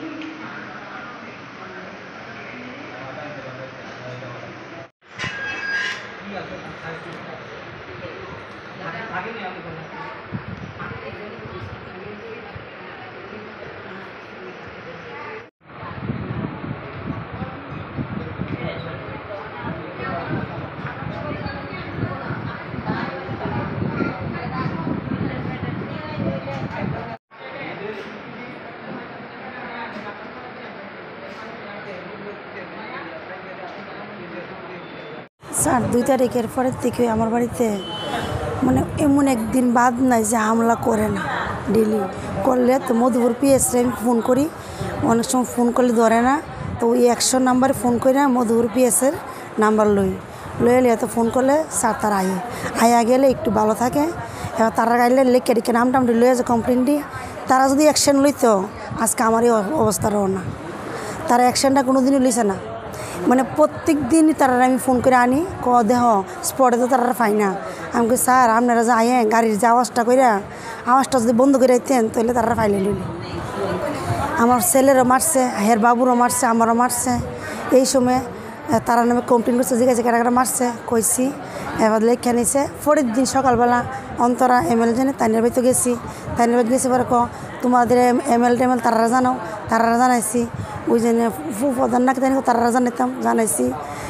Sir 2 তারিখের পরের থেকে আমার বাড়িতে মানে এমন একদিন বাদ নাই যে হামলা করে না। ডেলি করলে তো মধুপুর পিএসরে আমি ফোন করি, অনেক সময় ফোন করলে ধরে না, তো ওই 100 নাম্বারে ফোন করে না মধুপুর পিএসের নাম্বার লইলে তো ফোন করলে স্যার তারা আয়া গেলে একটু ভালো থাকে। এবার তারা গাইলে লেখে রেখে নামটামটি লইয়া যে কমপ্লেনটি তারা যদি অ্যাকশন লইতো আজকে আমার এই অবস্থাটাও না। তারা অ্যাকশনটা কোনো দিনই লইছে না, মানে প্রত্যেক দিনই তারা আমি ফোন করে আনি দেহ স্পটে তো তারা পাই না। আমি কই স্যার আপনারা যে আয়েন গাড়ির যে আওয়াজটা করে আওয়াজটা যদি বন্ধ করে দিতেন তাহলে তারা ফাইলে লইল। আমার ছেলেরও মারছে, হের বাবুরও মারছে, আমারও মারছে। এই সময় তারা নামে কমপ্লেন করছে, জিজ্ঞাসা কারা মারছে কইছি, এবার লেখা নিছে। পরের দিন সকালবেলা অন্তরা এমএল জানে তাইনের বাড়িতে গেছি, তাইনের বাড়িতে গেছি পরে তোমাদের এমএল তারা জানাও, তারা জানাইছি। ওই জন্য প্রধান নাকি তাই তারা জানাইছি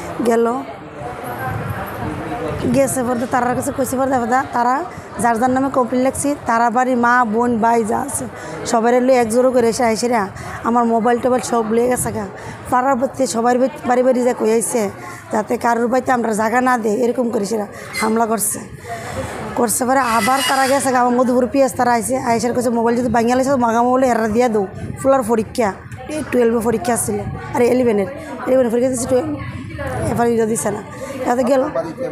গেছে পরে তার কাছে কইছি পরে দেখা তারা যার যার নামে কমপ্লেন লিখছি তারা বাড়ি মা বোন ভাই যা আছে সবাই লই একজোড়ো করে এসে আইসিরা আমার মোবাইল টোবাইল সব লিয়ে গেছে গা। পাড়ার প্রতি সবার বাড়ি বাড়ি যা কইছে যাতে কারোর বাড়িতে আমরা জায়গা না দেয় এরকম করেছিলাম, হামলা করছে পরে আবার তারা গেছে গা। আমার মধুপুর পিএস তারা আইসার কাছে মোবাইল যদি ভাঙিয়া লাইছে মাগা মোবাইলে এরা দিয়ে দৌ ফুলার পরীক্ষা 12 পরীক্ষা আসছিল আর 11 পরীক্ষা দিচ্ছি, এবার ইয়ে দিচ্ছে না। তাতে গেল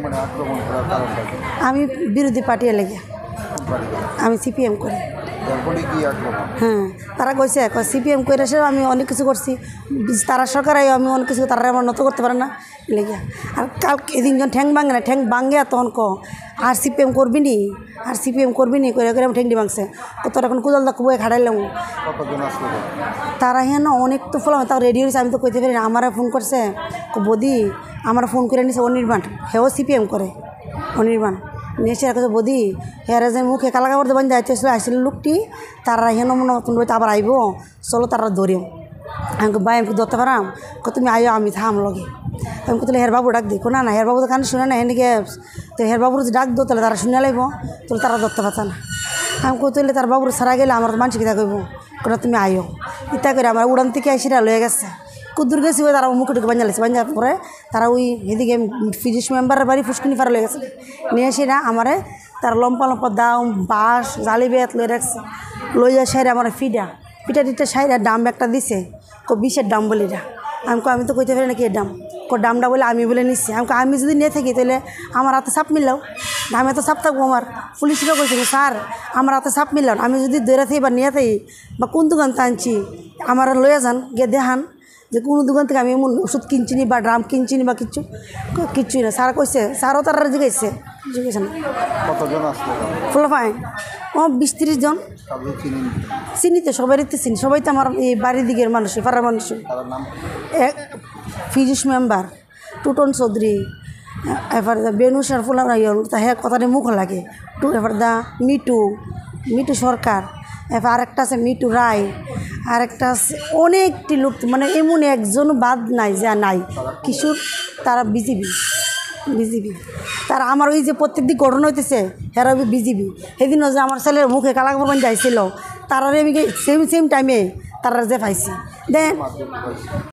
আমি বিরোধী পার্টি লেগে আমি সিপিএম করি। হ্যাঁ তারা কইছে সিপিএম করে এসে আমি অনেক কিছু করছি, তারা সরকার আমি অনেক কিছু তারা আমার নত করতে পারে না লেগে। আর কাল এদিন যখন ঠ্যাং ভাঙে না ঠ্যাং ভাঙে তখন আর সিপিএম করবি নি আর সিপিএম করবি নি করে করে ঠ্যাংটি ভাঙছে তোর এখন কুদল দা বয়ে খাড়াইলাম। তারা হ্যাঁ না অনেক তো ফলাম তার রেডি হয়েছে, আমি তো কইতে পারি না। আমার ফোন করছে বদি আমার ফোন করে নিছে অনির্বাণ, হেও সিপিএম করে অনির্বাণ নিয়ে এসে রাখছে বদি হেরা যে মুখে কালা কাপড় দেবেন যাইতে আসছিল লোকটি তারা হেন মনে নতুন বইতে আবার আইব চলো তারা ধরিও। আমি ভাই আমি ধরতে পারাম তুমি আইও আমি থাম লগে। আমি তাহলে হেরবাবু ডাক দিই না না হেরবাবু তো কানে শুনে না হেনদিকে তো হেরবাবুর যদি ডাক দো তাহলে তারা শুনে লাইব তাহলে তারা ধরতে পারত না। আমি তাহলে তার বাবুর সারা গেলে আমার মানুষ কিতা কইব তুমি আইও ইতা করে আমার উড়ান থেকে আইসিরা লয়ে গেছে কুদুর গেছি তারা মুখে ঢুকে বাঞ্জা লাগছে, বাঞ্জার পরে তারা ওই এদিকে ফিজিক্স মেম্বারের বাড়ি ফুসকুনি ফারা লয়ে গেছে নিয়ে এসে না আমারে তার লম্পা লম্পা দাম বাঁশ জালি বেত লয়ে রাখছে লইয়া সাইরে আমার পিঠা টিটা সাইরে দাম একটা দিছে 20-এর দাম বলিরা। আমি তো কইতে পারি না কি দাম দামটা বলে আমি বলে নিচ্ছি। আমি যদি নিয়ে থাকি তাহলে আমার হাতে সাপ মিললাও আমি এত সাপ থাকবো। আমার পুলিশরা কইছিল স্যার আমার হাতে সাপ মিললাম, আমি যদি দৌড়ে থাকি বা নিয়ে থাকি বা কোন দোকান আনছি আমার লয়ে যান গিয়ে দেখান যে কোনো দোকান থেকে আমি এমন ওষুধ কিনছি নি বা ড্রাম কিনছি নি বা কিচ্ছুই না। স্যার কইছে স্যারও তারা জিজ্ঞাসা না ফুল ফাইন 20-30 জন চিনিতে সবাইতে চিনি, সবাই তো আমার এই বাড়ির দিকের মানুষ পাড়ার মানুষ। ফিজিক্স মেম্বার টুটন চৌধুরী, এবার বেনুসার ফুলা হ্যাঁ কথাটা মুখ লাগে এবার মিটু সরকার, এবার আরেকটা আছে মিটু রায়, আরেকটা আছে অনেকটি লোক, মানে এমন একজন বাদ নাই যা নাই কিশোর তারা বিজিবি তারা আমার ওই যে প্রত্যেক দিন ঘটনা হইতেছে হেরা বিজিবি। সেদিনও যে আমার ছেলের মুখে কালা কাপড় যাইছিল তারা আমি সেম টাইমে তারা যে পাইছি দেন